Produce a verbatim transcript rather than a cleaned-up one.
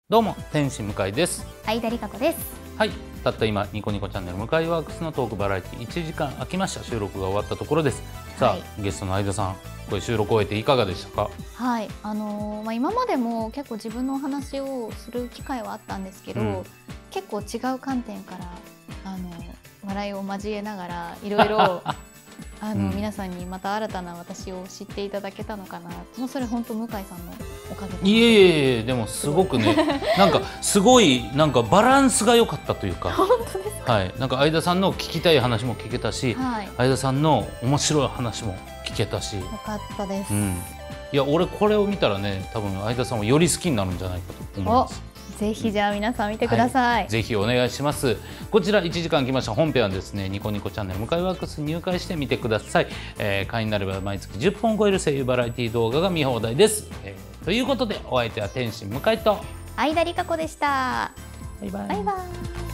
どうも天使向井です。 相田理香子です。 はい、たった今ニコニコチャンネル向井ワークスのトークバラエティいちじかん空きました。収録が終わったところです。さあ、 はい、 ゲストの相田さん、これ収録終えていかがでしたか？ はい、あのー、まあ今までも結構自分のお話をする機会はあったんですけど、うん、結構違う観点からあの笑いを交えながらいろいろあの、うん、皆さんにまた新たな私を知っていただけたのかな。もうそれ本当向井さんのおかげで。 いえいえいえ、でもすごくね、なんかすごいなんかバランスが良かったというか。 本当ですか？ はい、なんか相田さんの聞きたい話も聞けたし、はい、相田さんの面白い話も聞けたし。よかったです。 うん、いや俺これを見たらね、多分相田さんをより好きになるんじゃないかと思います。 ぜひじゃあ皆さん見てください、 はい、ぜひお願いします。こちらいちじかん来ました本編はですね、ニコニコチャンネル向井ワークスに入会してみてください。えー、会員になれば毎月じゅっぽん超える声優バラエティ動画が見放題です。えー、ということでお相手は天心向井と相田理香子でした。 バイバイ。 バイバイ。